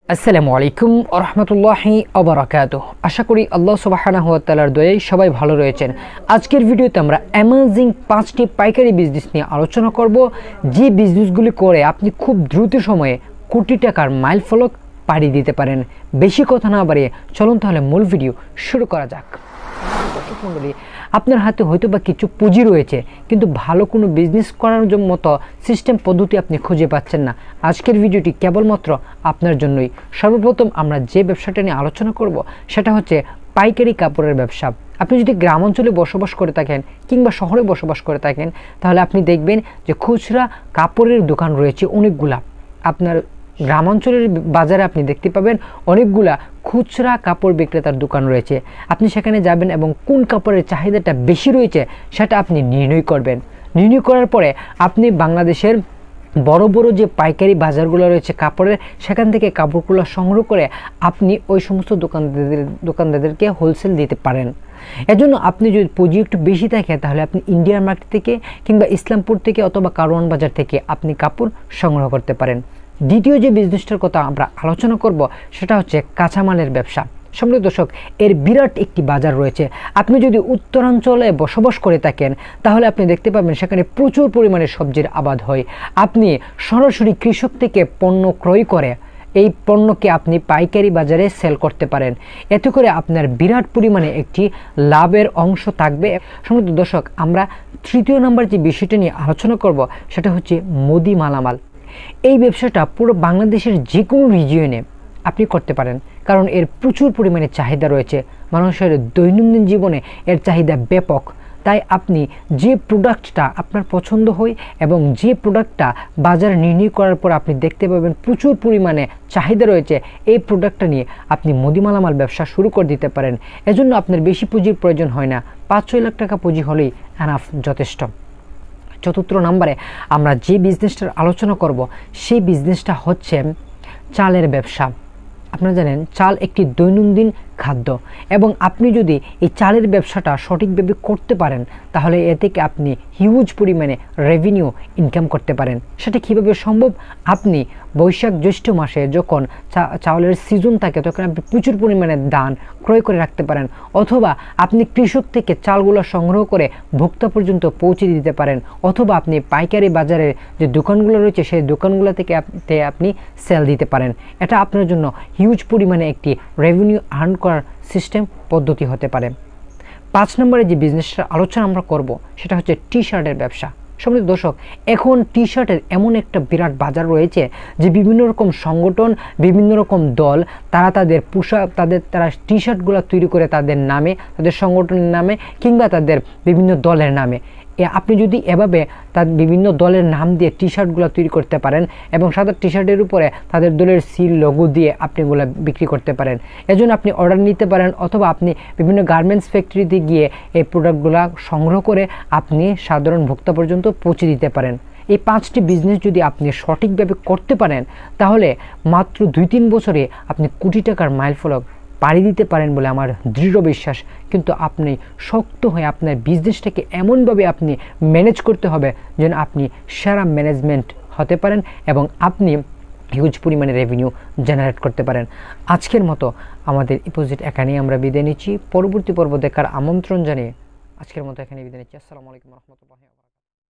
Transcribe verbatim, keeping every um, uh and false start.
আসসালামু আলাইকুম ওয়া রাহমাতুল্লাহি ওয়া বারাকাতুহু। আশা করি আল্লাহ সুবহানাহু ওয়া তাআলার দয়ায় সবাই ভালো রয়েছেন। আজকের ভিডিওতে আমরা অ্যামেজিং পাঁচটি পাইকারি বিজনেস নিয়ে আলোচনা করব, যে বিজনেসগুলি করে আপনি খুব দ্রুত সময়ে কোটি টাকার মাইল ফলক পাড়ি দিতে পারেন। বেশি কথা না বাড়িয়ে চলুন তাহলে মূল ভিডিও শুরু করা যাক। দর্শক মণ্ডলী, আপনার হাতে হয়তো বা কিছু পুঁজি রয়েছে, কিন্তু ভালো কোনো বিজনেস করার মতো সিস্টেম পদ্ধতি আপনি খুঁজে পাচ্ছেন না। আজকের ভিডিওটি কেবলমাত্র আপনার জন্যই। সর্বপ্রথম আমরা যে ব্যবসাটা নিয়ে আলোচনা করব সেটা হচ্ছে পাইকারি কাপড়ের ব্যবসা। আপনি যদি গ্রাম অঞ্চলে বসবাস করে থাকেন কিংবা শহরে বসবাস করে থাকেন, তাহলে আপনি দেখবেন যে খুচরা কাপড়ের দোকান রয়েছে অনেকগুলা। আপনার গ্রাম অঞ্চলের বাজারে আপনি দেখতে পাবেন অনেকগুলা খুচরা কাপড় বিক্রেতার দোকান রয়েছে। আপনি সেখানে যাবেন এবং কোন কাপড়ের চাহিদাটা বেশি রয়েছে সেটা আপনি নির্ণয় করবেন। নির্ণয় করার পরে আপনি বাংলাদেশের বড় বড় যে পাইকারি বাজারগুলো রয়েছে কাপড়ের, সেখান থেকে কাপড়গুলো সংগ্রহ করে আপনি ওই সমস্ত দোকানদারদের দোকানদারদেরকে হোলসেল দিতে পারেন। এজন্য আপনি যদি পুঁজি একটু বেশি থাকে, তাহলে আপনি ইন্ডিয়ান মার্কেট থেকে কিংবা ইসলামপুর থেকে অথবা কারওয়ান বাজার থেকে আপনি কাপড় সংগ্রহ করতে পারেন। দ্বিতীয় যে বিজনেসটার কথা আমরা আলোচনা করব সেটা হচ্ছে কাঁচামালের ব্যবসা। সম্মানিত দর্শক, এর বিরাট একটি বাজার রয়েছে। আপনি যদি উত্তরাঞ্চলে বসবাস করে থাকেন, তাহলে আপনি দেখতে পাবেন সেখানে প্রচুর পরিমাণে সবজির আবাদ হয়। আপনি সরাসরি কৃষক থেকে পণ্য ক্রয় করে এই পণ্যকে আপনি পাইকারি বাজারে সেল করতে পারেন। এতে করে আপনার বিরাট পরিমাণে একটি লাভের অংশ থাকবে। সম্মানিত দর্শক, আমরা তৃতীয় নম্বর যে বিষয়টা নিয়ে আলোচনা করব সেটা হচ্ছে মুদি মালামাল। এই ব্যবসাটা পুরো বাংলাদেশের যে কোনো রিজিয়নে আপনি করতে পারেন, কারণ এর প্রচুর পরিমাণে চাহিদা রয়েছে। মানুষের দৈনন্দিন জীবনে এর চাহিদা ব্যাপক। তাই আপনি যে প্রোডাক্টটা আপনার পছন্দ হয় এবং যে প্রোডাক্টটা বাজার নির্ণয় করার পর আপনি দেখতে পাবেন প্রচুর পরিমাণে চাহিদা রয়েছে, এই প্রোডাক্টটা নিয়ে আপনি মুদি মালামাল ব্যবসা শুরু করে দিতে পারেন। এজন্য আপনার বেশি পুঁজির প্রয়োজন হয় না, পাঁচ ছয় লাখ টাকা পুঁজি হলেই এনাফ, যথেষ্ট। চতুর্থ নম্বরে আমরা যে বিজনেসটার আলোচনা করব সেই বিজনেসটা হচ্ছে চালের ব্যবসা। আপনারা জানেন চাল একটি দৈনন্দিন খাদ্য, এবং আপনি যদি এই চালের ব্যবসাটা সঠিকভাবে করতে পারেন, তাহলে এ থেকে আপনি হিউজ পরিমাণে রেভিনিউ ইনকাম করতে পারেন। সেটা কীভাবে সম্ভব? আপনি বৈশাখ জ্যৈষ্ঠ মাসে যখন চাউলের সিজন থাকে, তখন আপনি প্রচুর পরিমাণে ধান ক্রয় করে রাখতে পারেন, অথবা আপনি কৃষক থেকে চালগুলো সংগ্রহ করে ভোক্তা পর্যন্ত পৌঁছে দিতে পারেন, অথবা আপনি পাইকারি বাজারের যে দোকানগুলো রয়েছে সেই দোকানগুলো থেকে আপনি সেল দিতে পারেন। এটা আপনার জন্য হিউজ পরিমাণে একটি রেভিনিউ আর্ন করার সিস্টেম পদ্ধতি হতে পারে। পাঁচ নম্বরে যে বিজনেসটার আলোচনা আমরা করব সেটা হচ্ছে টি শার্টের ব্যবসা। সম্মানিত দর্শক, এখন টি শার্টের এমন একটা বিরাট বাজার রয়েছে যে বিভিন্ন রকম সংগঠন, বিভিন্ন রকম দল, তারা তাদের পোশাক তাদের তারা টি শার্টগুলো তৈরি করে তাদের নামে, তাদের সংগঠনের নামে কিংবা তাদের বিভিন্ন দলের নামে। আপনি যদি এভাবে তার বিভিন্ন দলের নাম দিয়ে টি শার্টগুলো তৈরি করতে পারেন এবং সাদা টি শার্টের উপরে তাদের দলের সিল লোগো দিয়ে আপনি এগুলো বিক্রি করতে পারেন। এজন্য আপনি অর্ডার নিতে পারেন, অথবা আপনি বিভিন্ন গার্মেন্টস ফ্যাক্টরিতে গিয়ে এই প্রোডাক্টগুলো সংগ্রহ করে আপনি সাধারণ ভোক্তা পর্যন্ত পৌঁছে দিতে পারেন। এই পাঁচটি বিজনেস যদি আপনি সঠিকভাবে করতে পারেন, তাহলে মাত্র দুই তিন বছরে আপনি কোটি টাকার মাইল ফলক পাড়ি দিতে পারেন বলে আমার দৃঢ় বিশ্বাস। কিন্তু আপনি শক্ত হয়ে আপনার বিজনেসটাকে এমনভাবে আপনি ম্যানেজ করতে হবে যেন আপনি সেরা ম্যানেজমেন্ট হতে পারেন এবং আপনি হিউজ পরিমাণে রেভিনিউ জেনারেট করতে পারেন। আজকের মতো আমাদের ইপোজিট এখানেই আমরা বিদায় নিচ্ছি। পরবর্তী পর্ব দেখার আমন্ত্রণ জানিয়ে আজকের মতো এখানে বিদায় নিচ্ছি। আসসালামু আলাইকুম ওয়া রাহমাতুল্লাহি।